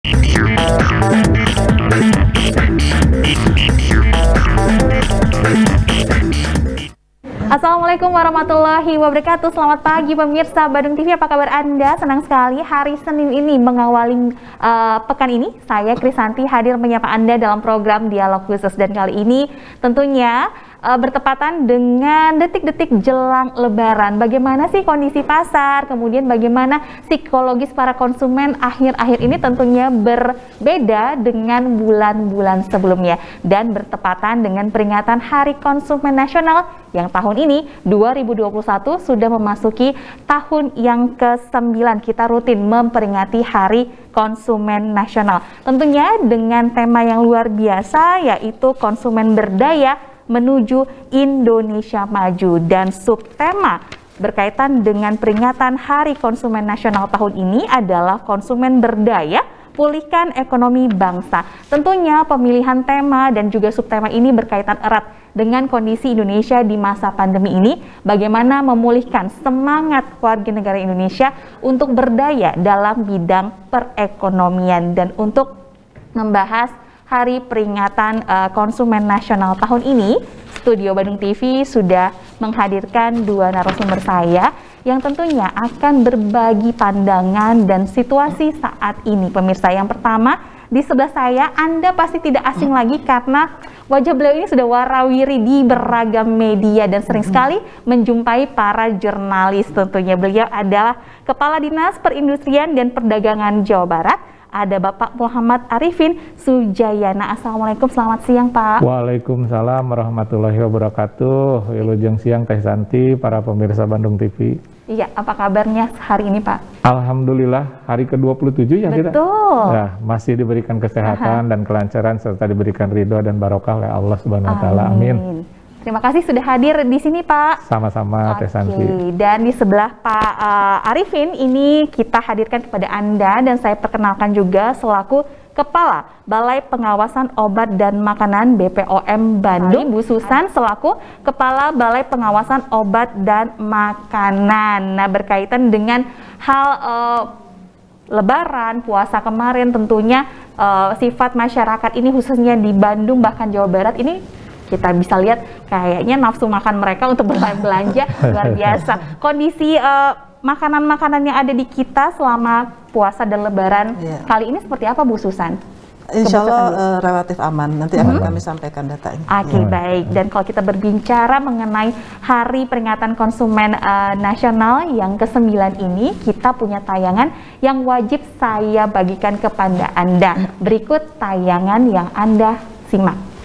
Assalamualaikum warahmatullahi wabarakatuh. Selamat pagi pemirsa Badung TV, apa kabar Anda? Senang sekali hari Senin ini mengawali pekan ini. Saya Krisanti hadir menyapa Anda dalam program Dialog Khusus, dan kali ini tentunya bertepatan dengan detik-detik jelang Lebaran. Bagaimana sih kondisi pasar, kemudian bagaimana psikologis para konsumen akhir-akhir ini, tentunya berbeda dengan bulan-bulan sebelumnya. Dan bertepatan dengan peringatan Hari Konsumen Nasional yang tahun ini 2021 sudah memasuki tahun yang ke-9 kita rutin memperingati Hari Konsumen Nasional. Tentunya dengan tema yang luar biasa, yaitu konsumen berdaya menuju Indonesia Maju, dan subtema berkaitan dengan peringatan Hari Konsumen Nasional tahun ini adalah konsumen berdaya, pulihkan ekonomi bangsa. Tentunya pemilihan tema dan juga subtema ini berkaitan erat dengan kondisi Indonesia di masa pandemi ini, bagaimana memulihkan semangat warga negara Indonesia untuk berdaya dalam bidang perekonomian. Dan untuk membahas Hari Peringatan Konsumen Nasional tahun ini, Studio Badung TV sudah menghadirkan dua narasumber saya yang tentunya akan berbagi pandangan dan situasi saat ini. Pemirsa, yang pertama di sebelah saya, Anda pasti tidak asing lagi karena wajah beliau ini sudah warawiri di beragam media dan sering sekali menjumpai para jurnalis. Tentunya beliau adalah Kepala Dinas Perindustrian dan Perdagangan Jawa Barat, ada Bapak Muhammad Arifin Sujayana. Assalamualaikum, selamat siang Pak. Waalaikumsalam warahmatullahi wabarakatuh. Wilujeng siang Teh Santi, para pemirsa Bandung TV. Iya, apa kabarnya hari ini Pak? Alhamdulillah, hari ke-27 ya kita. Betul. Nah, masih diberikan kesehatan dan kelancaran serta diberikan ridho dan barokah oleh Allah Subhanahu wa taala. Amin. Terima kasih sudah hadir di sini Pak. Sama-sama Teh Santi. Dan di sebelah Pak Arifin ini kita hadirkan kepada Anda, dan saya perkenalkan juga selaku Kepala Balai Pengawasan Obat dan Makanan BPOM Bandung, Bu Susan selaku Kepala Balai Pengawasan Obat dan Makanan. Nah, berkaitan dengan hal Lebaran, puasa kemarin, tentunya sifat masyarakat ini khususnya di Bandung bahkan Jawa Barat ini kita bisa lihat kayaknya nafsu makan mereka untuk belanja luar biasa. Kondisi makanan-makanan yang ada di kita selama puasa dan Lebaran kali ini seperti apa Bu Susan? Insya Allah relatif aman, nanti akan kami sampaikan datanya. Oke, baik. Dan kalau kita berbicara mengenai Hari Peringatan Konsumen Nasional yang ke-9 ini, kita punya tayangan yang wajib saya bagikan kepada Anda. Berikut tayangan yang Anda simak.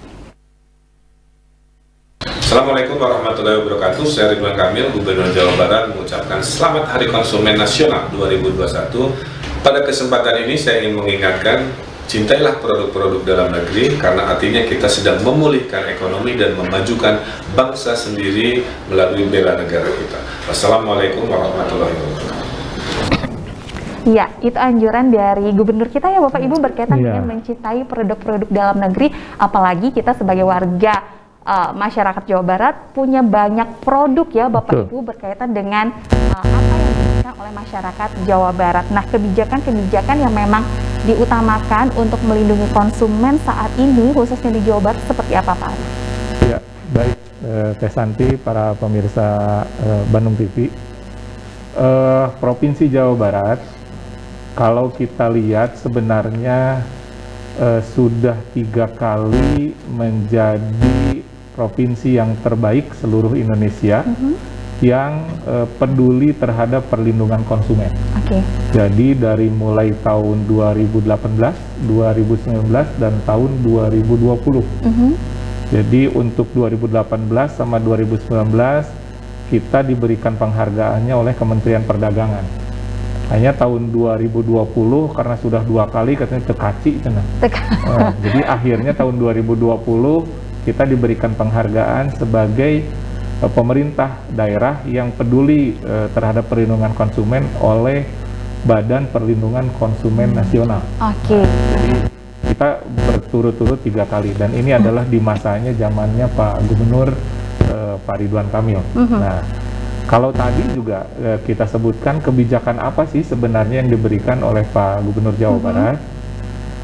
Assalamualaikum warahmatullahi wabarakatuh. Saya Ridwan Kamil, Gubernur Jawa Barat, mengucapkan Selamat Hari Konsumen Nasional 2021. Pada kesempatan ini saya ingin mengingatkan, cintailah produk-produk dalam negeri, karena artinya kita sedang memulihkan ekonomi dan memajukan bangsa sendiri melalui bela negara kita. Wassalamualaikum warahmatullahi wabarakatuh. Ya, itu anjuran dari Gubernur kita ya Bapak Ibu berkaitan dengan mencintai produk-produk dalam negeri, apalagi kita sebagai warga masyarakat Jawa Barat punya banyak produk ya Bapak Ibu berkaitan dengan apa yang diinginkan oleh masyarakat Jawa Barat. Nah, kebijakan-kebijakan yang memang diutamakan untuk melindungi konsumen saat ini khususnya di Jawa Barat seperti apa Pak? Ya, baik Teh Santi, para pemirsa Bandung TV. Provinsi Jawa Barat, kalau kita lihat sebenarnya sudah 3 kali menjadi provinsi yang terbaik seluruh Indonesia yang peduli terhadap perlindungan konsumen. Jadi dari mulai tahun 2018, 2019, dan tahun 2020. Jadi untuk 2018 sama 2019 kita diberikan penghargaannya oleh Kementerian Perdagangan. Hanya tahun 2020 karena sudah 2 kali katanya tekaci. Jadi akhirnya tahun 2020 kita diberikan penghargaan sebagai pemerintah daerah yang peduli terhadap perlindungan konsumen oleh Badan Perlindungan Konsumen Nasional. Jadi kita berturut-turut 3 kali, dan ini adalah di masanya zamannya Pak Gubernur Pak Ridwan Kamil. Nah, kalau tadi juga kita sebutkan kebijakan apa sih sebenarnya yang diberikan oleh Pak Gubernur Jawa Barat,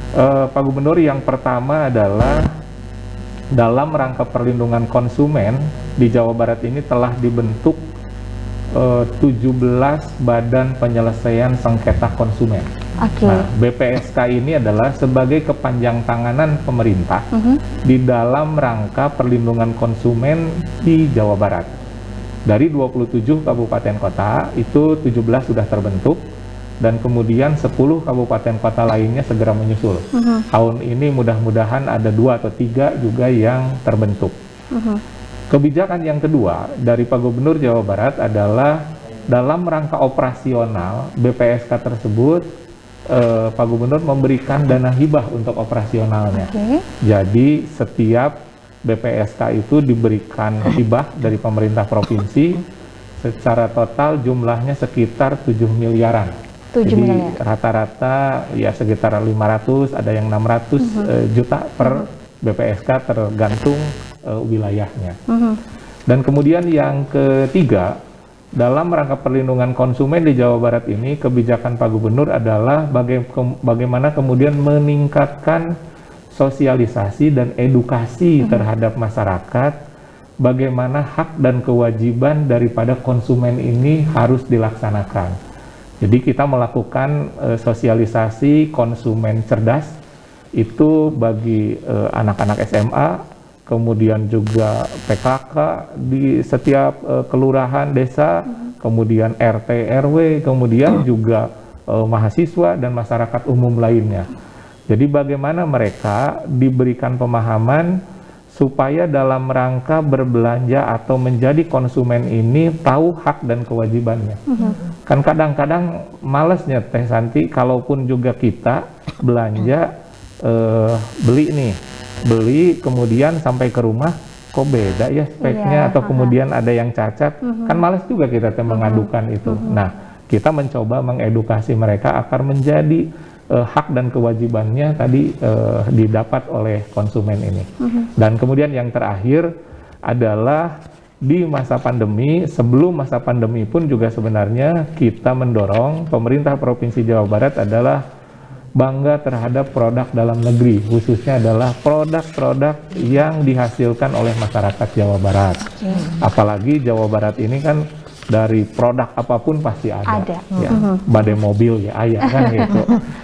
Pak Gubernur, yang pertama adalah dalam rangka perlindungan konsumen di Jawa Barat ini telah dibentuk 17 badan penyelesaian sengketa konsumen. Nah, BPSK ini adalah sebagai kepanjang tanganan pemerintah di dalam rangka perlindungan konsumen di Jawa Barat. Dari 27 kabupaten kota, itu 17 sudah terbentuk, dan kemudian 10 kabupaten kota lainnya segera menyusul. Tahun ini mudah-mudahan ada 2 atau 3 juga yang terbentuk. Kebijakan yang kedua dari Pak Gubernur Jawa Barat adalah dalam rangka operasional BPSK tersebut, Pak Gubernur memberikan dana hibah untuk operasionalnya. Jadi setiap BPSK itu diberikan hibah dari pemerintah provinsi secara total jumlahnya sekitar 7 miliaran. Jadi rata-rata ya sekitar 500, ada yang 600 juta per BPSK tergantung wilayahnya. Dan kemudian yang ketiga, dalam rangka perlindungan konsumen di Jawa Barat ini, kebijakan Pak Gubernur adalah bagaimana kemudian meningkatkan sosialisasi dan edukasi terhadap masyarakat, bagaimana hak dan kewajiban daripada konsumen ini harus dilaksanakan. Jadi kita melakukan sosialisasi konsumen cerdas, itu bagi anak-anak SMA, kemudian juga PKK di setiap kelurahan, desa, kemudian RT, RW, kemudian juga mahasiswa dan masyarakat umum lainnya. Jadi bagaimana mereka diberikan pemahaman supaya dalam rangka berbelanja atau menjadi konsumen ini tahu hak dan kewajibannya. Kan kadang-kadang malesnya Teh Santi, kalaupun juga kita belanja, beli kemudian sampai ke rumah kok beda ya speknya, atau kemudian ada yang cacat, kan males juga kita mengadukan itu. Nah, kita mencoba mengedukasi mereka agar menjadi hak dan kewajibannya tadi didapat oleh konsumen ini. Dan kemudian yang terakhir adalah di masa pandemi, sebelum masa pandemi pun juga sebenarnya kita mendorong pemerintah Provinsi Jawa Barat adalah bangga terhadap produk dalam negeri, khususnya adalah produk-produk yang dihasilkan oleh masyarakat Jawa Barat. Apalagi Jawa Barat ini kan dari produk apapun pasti ada. Ya, badai mobil ya ayah kan gitu.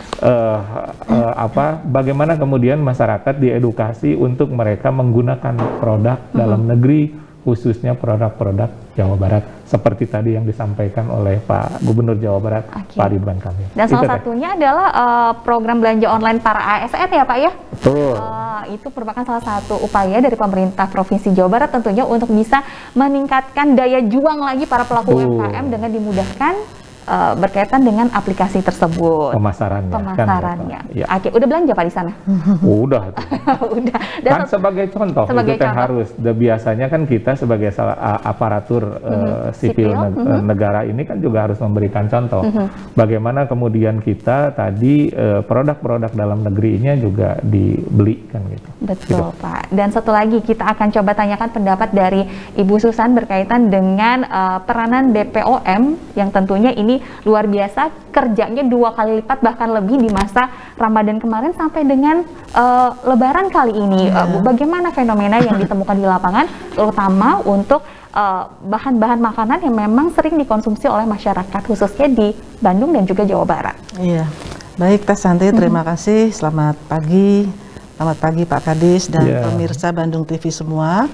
Bagaimana kemudian masyarakat diedukasi untuk mereka menggunakan produk dalam negeri, khususnya produk-produk Jawa Barat, seperti tadi yang disampaikan oleh Pak Gubernur Jawa Barat, Pak Ridwan Kamil. Dan salah satunya adalah program belanja online para ASN ya Pak ya? Betul. Itu merupakan salah satu upaya dari pemerintah Provinsi Jawa Barat tentunya untuk bisa meningkatkan daya juang lagi para pelaku UMKM dengan dimudahkan berkaitan dengan aplikasi tersebut. Pemasarannya. Kan, ya. Oke, udah belanja Pak di sana? Udah. Udah. Dan kan sebagai contoh, itu kan harus. Biasanya kan kita sebagai aparatur sipil negara ini kan juga harus memberikan contoh. Bagaimana kemudian kita tadi produk-produk dalam negerinya juga dibeli kan gitu. Betul gitu. Pak. Dan satu lagi kita akan coba tanyakan pendapat dari Ibu Susan berkaitan dengan peranan BPOM yang tentunya ini luar biasa, kerjanya 2 kali lipat bahkan lebih di masa Ramadan kemarin sampai dengan Lebaran kali ini. Bagaimana fenomena yang ditemukan di lapangan, terutama untuk bahan-bahan makanan yang memang sering dikonsumsi oleh masyarakat, khususnya di Bandung dan juga Jawa Barat. Iya, baik Teh Santi, terima kasih. Selamat pagi Pak Kadis dan pemirsa Bandung TV semua.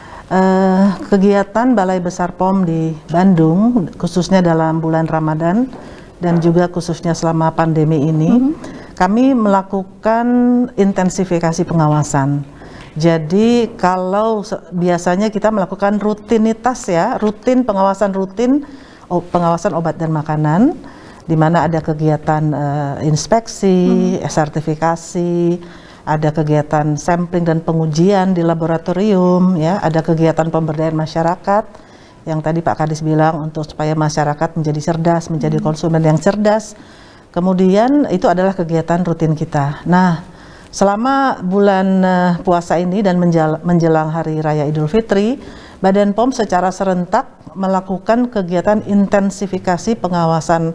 Kegiatan Balai Besar POM di Bandung, khususnya dalam bulan Ramadan dan juga khususnya selama pandemi ini, kami melakukan intensifikasi pengawasan. Jadi kalau biasanya kita melakukan rutinitas pengawasan rutin pengawasan obat dan makanan, di mana ada kegiatan inspeksi, sertifikasi, ada kegiatan sampling dan pengujian di laboratorium, ya, ada kegiatan pemberdayaan masyarakat yang tadi Pak Kadis bilang untuk supaya masyarakat menjadi cerdas, menjadi konsumen yang cerdas. Kemudian itu adalah kegiatan rutin kita. Nah, selama bulan puasa ini dan menjelang Hari Raya Idul Fitri, Badan POM secara serentak melakukan kegiatan intensifikasi pengawasan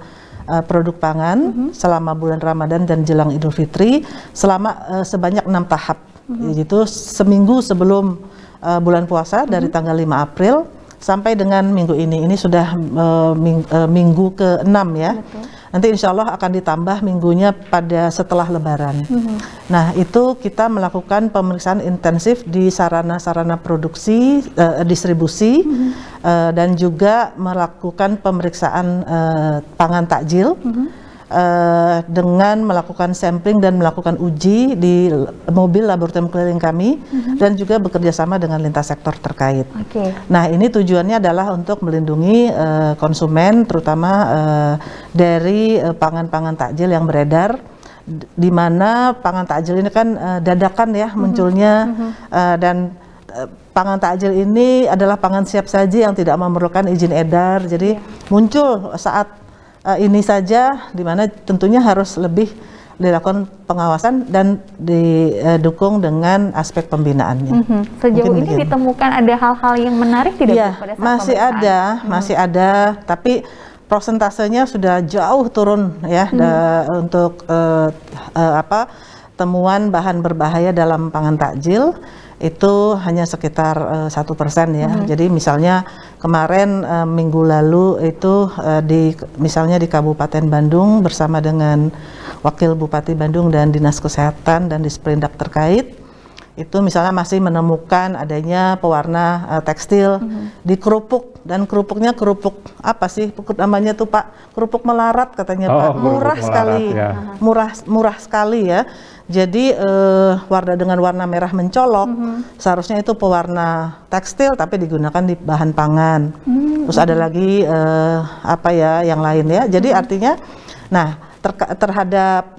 produk pangan selama bulan Ramadan dan jelang Idul Fitri selama sebanyak 6 tahap. Itu seminggu sebelum bulan puasa dari tanggal 5 April sampai dengan minggu ini. Ini sudah minggu ke-6 ya. Betul. Nanti insya Allah akan ditambah minggunya pada setelah Lebaran. Nah, itu kita melakukan pemeriksaan intensif di sarana-sarana produksi, distribusi, dan juga melakukan pemeriksaan pangan takjil dengan melakukan sampling dan melakukan uji di mobil laboratorium keliling kami dan juga bekerja sama dengan lintas sektor terkait. Nah, ini tujuannya adalah untuk melindungi konsumen, terutama dari pangan-pangan takjil yang beredar, di mana pangan takjil ini kan dadakan ya munculnya, dan pangan takjil ini adalah pangan siap saji yang tidak memerlukan izin edar, jadi muncul saat ini saja, di mana tentunya harus lebih dilakukan pengawasan dan didukung dengan aspek pembinaannya. Sejauh ini ditemukan ada hal-hal yang menarik tidak? Ya, masih ada, tapi prosentasenya sudah jauh turun ya untuk temuan bahan berbahaya dalam pangan takjil. Itu hanya sekitar 1% ya. Jadi misalnya kemarin minggu lalu itu misalnya di Kabupaten Bandung bersama dengan Wakil Bupati Bandung dan Dinas Kesehatan dan Disperindak terkait, itu misalnya masih menemukan adanya pewarna tekstil di kerupuk, dan kerupuknya kerupuk apa sih namanya tuh Pak? Kerupuk melarat katanya Pak. Murah sekali, ya. murah sekali ya. Jadi dengan warna merah mencolok, seharusnya itu pewarna tekstil tapi digunakan di bahan pangan. Terus ada lagi yang lain ya. Jadi artinya, nah terhadap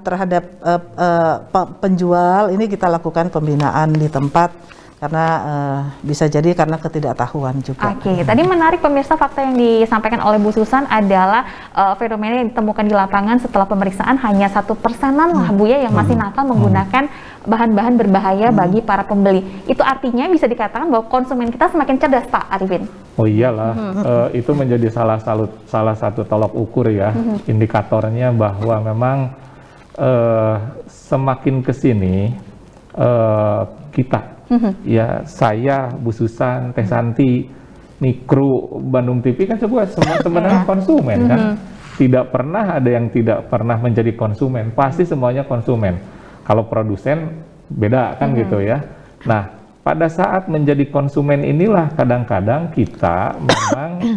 penjual ini kita lakukan pembinaan di tempat karena bisa jadi karena ketidaktahuan juga. Tadi menarik pemirsa, fakta yang disampaikan oleh Bu Susan adalah fenomena yang ditemukan di lapangan setelah pemeriksaan hanya 1% lah Bu ya yang masih nakal menggunakan bahan-bahan berbahaya bagi para pembeli. Itu artinya bisa dikatakan bahwa konsumen kita semakin cerdas, Pak Arifin. Oh iyalah, itu menjadi salah satu tolok ukur ya, indikatornya bahwa memang semakin kesini kita, ya saya, Bu Susan, Teh Santi, Mikro, Bandung TV kan sebenarnya konsumen kan, tidak pernah ada yang tidak pernah menjadi konsumen, pasti semuanya konsumen. Kalau produsen beda kan gitu ya. Nah, pada saat menjadi konsumen inilah kadang-kadang kita memang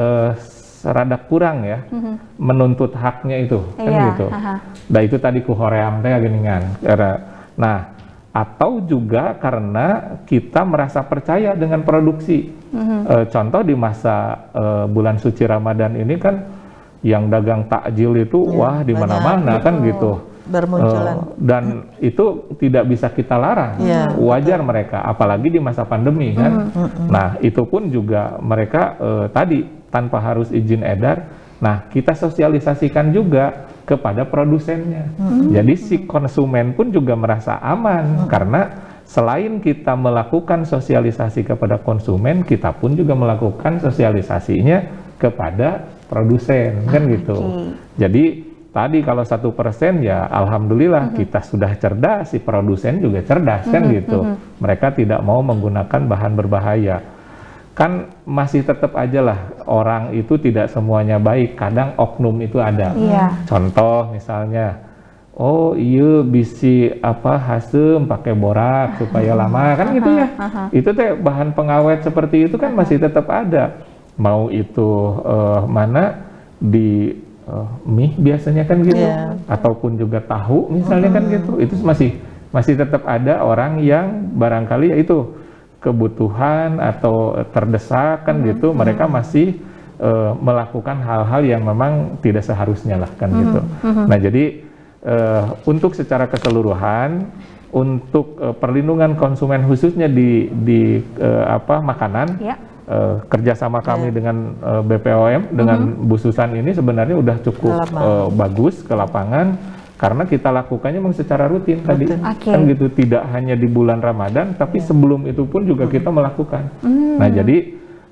rada kurang ya menuntut haknya itu kan gitu. Nah itu tadi ku hoream teh geningan. Nah, atau juga karena kita merasa percaya dengan produksi. Contoh di masa bulan suci Ramadan ini kan yang dagang takjil itu wah di mana-mana kan gitu. Bermunculan. Dan itu tidak bisa kita larang, wajar mereka, apalagi di masa pandemi kan. Nah itu pun juga mereka tadi tanpa harus izin edar. Nah kita sosialisasikan juga kepada produsennya. Jadi si konsumen pun juga merasa aman karena selain kita melakukan sosialisasi kepada konsumen, kita pun juga melakukan sosialisasinya kepada produsen kan gitu. Jadi tadi kalau 1% ya alhamdulillah kita sudah cerdas, si produsen juga cerdas kan gitu. Mereka tidak mau menggunakan bahan berbahaya. Kan masih tetap aja lah orang itu tidak semuanya baik, kadang oknum itu ada. Contoh misalnya, oh iya bisi hasem pakai borak supaya lama kan gitu ya. Itu teh bahan pengawet seperti itu kan masih tetap ada. Mau itu mana di mie biasanya kan gitu, ataupun juga tahu misalnya kan gitu, itu masih tetap ada orang yang barangkali ya itu kebutuhan atau terdesak kan gitu, mereka masih melakukan hal-hal yang memang tidak seharusnya lah kan gitu. Nah jadi untuk secara keseluruhan, untuk perlindungan konsumen khususnya di makanan, kerjasama kami dengan BPOM dengan Bu Susan ini sebenarnya udah cukup bagus ke lapangan karena kita lakukannya memang secara rutin tadi kan gitu, tidak hanya di bulan Ramadan tapi sebelum itu pun juga kita melakukan. Nah jadi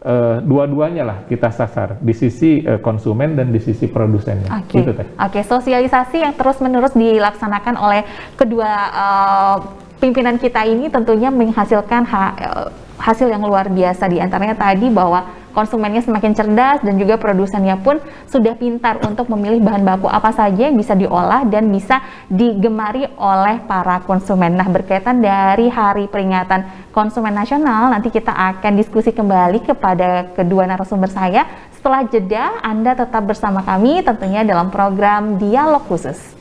dua-duanya lah kita sasar, di sisi konsumen dan di sisi produsennya. Oke, Gitu, Teh. Oke, sosialisasi yang terus-menerus dilaksanakan oleh kedua pimpinan kita ini tentunya menghasilkan hasil yang luar biasa. Di antaranya tadi bahwa konsumennya semakin cerdas dan juga produsennya pun sudah pintar untuk memilih bahan baku apa saja yang bisa diolah dan bisa digemari oleh para konsumen. Nah, berkaitan dari Hari Peringatan Konsumen Nasional, nanti kita akan diskusi kembali kepada kedua narasumber saya. Setelah jeda, Anda tetap bersama kami tentunya dalam program Dialog Khusus.